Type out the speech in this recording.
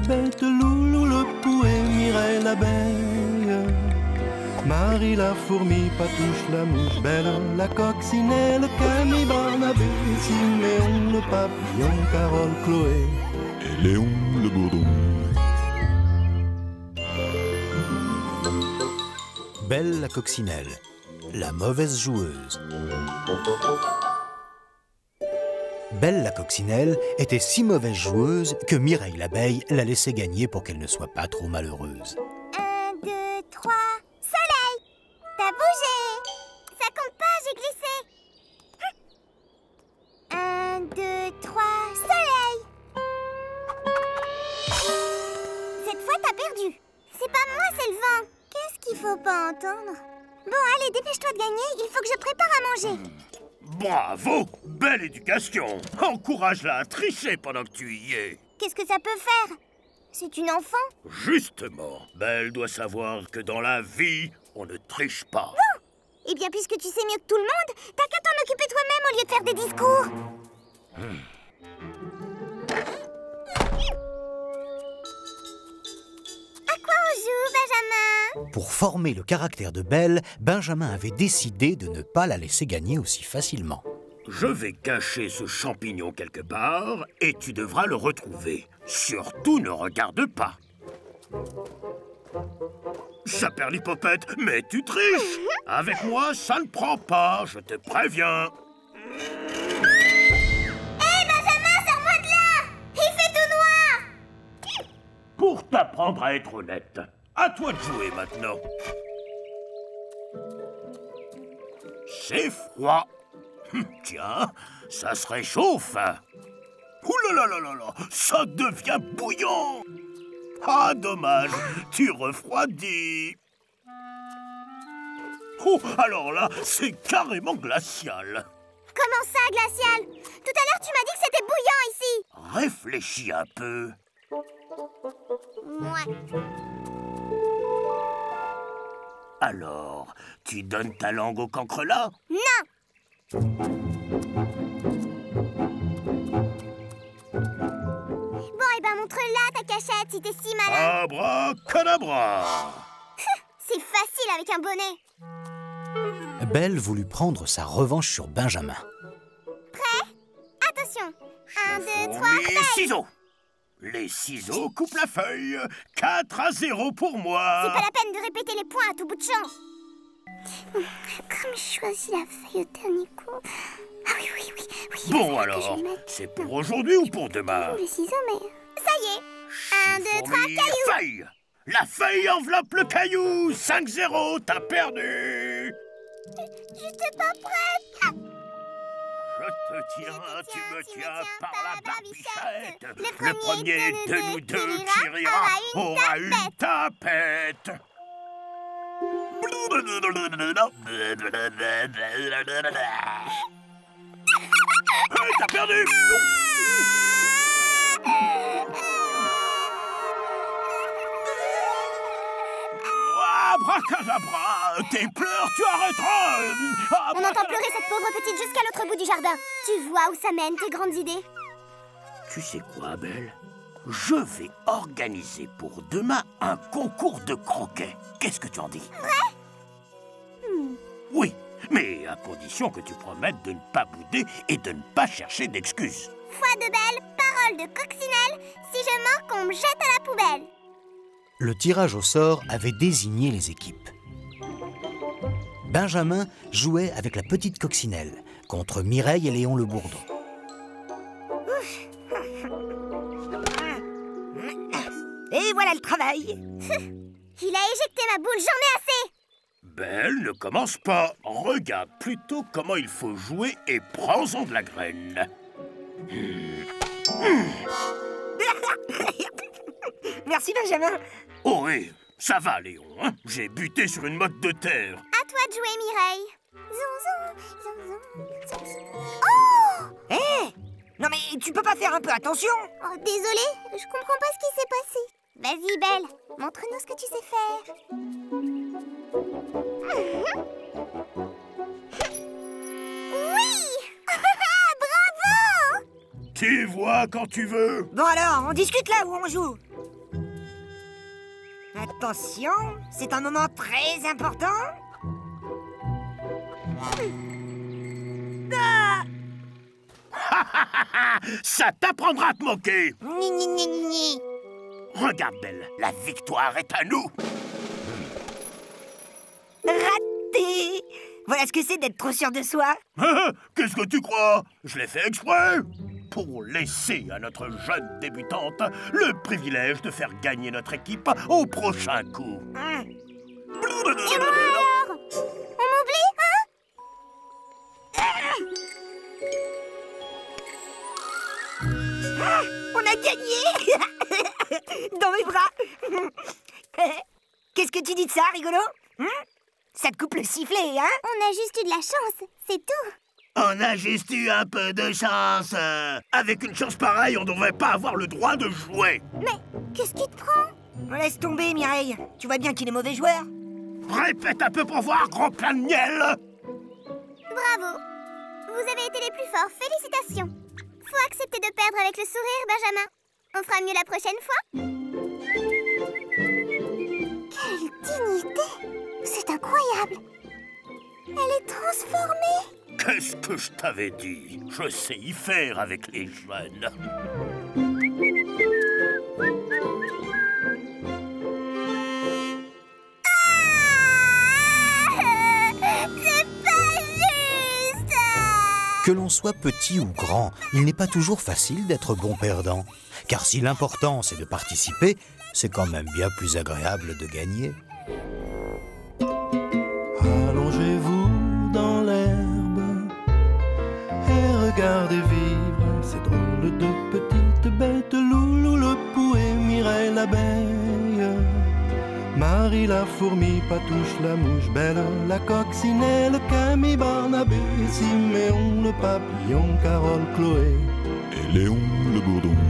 bête, Loulou le pou et Mireille l'abeille. Marie la fourmi, Patouche la mouche, Belle la coccinelle, Camille Barnabé, Siméon le papillon, Carole Chloé et Léon le bourdon. Belle la coccinelle, la mauvaise joueuse. Belle la coccinelle était si mauvaise joueuse que Mireille l'abeille la laissait gagner pour qu'elle ne soit pas trop malheureuse. 1, 2, 3, soleil! T'as bougé! Ça compte pas, j'ai glissé! 1, 2, 3, soleil! Cette fois, t'as perdu. C'est pas moi, c'est le vent. Qu'est-ce qu'il faut pas entendre? Bon, allez, dépêche-toi de gagner, il faut que je prépare à manger. Bravo! Belle éducation! Encourage-la à tricher pendant que tu y es. Qu'est-ce que ça peut faire? C'est une enfant? Justement, Belle doit savoir que dans la vie, on ne triche pas. Bon! Eh bien, puisque tu sais mieux que tout le monde, t'as qu'à t'en occuper toi-même au lieu de faire des discours. À quoi on joue, Benjamin? Pour former le caractère de Belle, Benjamin avait décidé de ne pas la laisser gagner aussi facilement. Je vais cacher ce champignon quelque part et tu devras le retrouver. Surtout ne regarde pas. Saperlipopette, mais tu triches. Avec moi, ça ne prend pas, je te préviens. Hé, Benjamin, sors-moi de là! Il fait tout noir! Pour t'apprendre à être honnête, à toi de jouer maintenant. C'est froid. Tiens, ça se réchauffe. Ouh là là là là là, ça devient bouillant. Ah, dommage, tu refroidis. Oh, alors là, c'est carrément glacial. Comment ça, glacial? Tout à l'heure, tu m'as dit que c'était bouillant ici. Réfléchis un peu. Ouais. Alors, tu donnes ta langue au cancrelat? Non. Bon, eh ben montre-la ta cachette si t'es si malin. Abracadabra! C'est facile avec un bonnet. Belle voulut prendre sa revanche sur Benjamin. Prêt? Attention. 1, 2, 3, Les play. ciseaux! Les ciseaux coupent la feuille. 4-0 pour moi. C'est pas la peine de répéter les points à tout bout de champ. Comme je choisis la feuille au dernier coup. Ah oui. Bon alors, c'est pour aujourd'hui ou pour demain? Les ciseaux, mais... Ça y est. 1, 2, 3, Fourmi, caillou. feuille. La feuille enveloppe le caillou. 5-0, t'as perdu. J'étais pas prête. Je te tiens, tu me tiens par la barbichette. Le Le premier de nous deux qui rira aura une tapette. Hey, t'as perdu! Abracadabra! Tes pleurs, tu arrêteras! On entend pleurer cette pauvre petite jusqu'à l'autre bout du jardin. Tu vois où ça mène, tes grandes idées? Tu sais quoi, Belle? Je vais organiser pour demain un concours de croquets. Qu'est-ce que tu en dis? Vrai? Oui, mais à condition que tu promettes de ne pas bouder et de ne pas chercher d'excuses. Foi de Belle, parole de coccinelle. Si je manque, on me jette à la poubelle. Le tirage au sort avait désigné les équipes. Benjamin jouait avec la petite coccinelle contre Mireille et Léon le bourdon. Et voilà le travail. Il a éjecté ma boule, j'en ai assez. Belle, ne commence pas. Regarde plutôt comment il faut jouer et prends-en de la graine. Merci, Benjamin. Oh oui, ça va, Léon, hein? J'ai buté sur une motte de terre. À toi de jouer, Mireille. Zonzon. Oh! Hé! Non mais tu peux pas faire un peu attention? Oh, désolée, je comprends pas ce qui s'est passé. Vas-y, Belle, montre-nous ce que tu sais faire. Oui! Bravo! Tu vois quand tu veux. Bon alors, on discute là où on joue. Attention, c'est un moment très important. Ça t'apprendra à te moquer. Ni, ni, ni, ni, ni. Regarde, Belle, la victoire est à nous. Raté. Voilà ce que c'est d'être trop sûr de soi. Qu'est-ce que tu crois? Je l'ai fait exprès pour laisser à notre jeune débutante le privilège de faire gagner notre équipe au prochain coup. Et moi alors? On m'oublie, hein? On a gagné. Dans mes bras. Qu'est-ce que tu dis de ça, rigolo? Ça te coupe le sifflet, hein? On a juste eu de la chance, c'est tout. On a juste eu un peu de chance. Avec une chance pareille, on devrait pas avoir le droit de jouer. Mais qu'est-ce qui te prend? Laisse tomber, Mireille. Tu vois bien qu'il est mauvais joueur. Répète un peu pour voir, gros plein de miel. Bravo. Vous avez été les plus forts, félicitations. Faut accepter de perdre avec le sourire, Benjamin. On fera mieux la prochaine fois. Quelle dignité! C'est incroyable. Elle est transformée. Qu'est-ce que je t'avais dit? Je sais y faire avec les jeunes. C'est pas juste! Que l'on soit petit ou grand, il n'est pas toujours facile d'être bon perdant. Car si l'important c'est de participer, c'est quand même bien plus agréable de gagner. Allongez-vous dans l'herbe et regardez vivre ces drôles de petites bêtes. Loulou le pou et Mireille l'abeille, Marie la fourmi, Patouche la mouche, Belle la coccinelle, Camille, Barnabé, Siméon le papillon, Carole, Chloé et Léon le bourdon.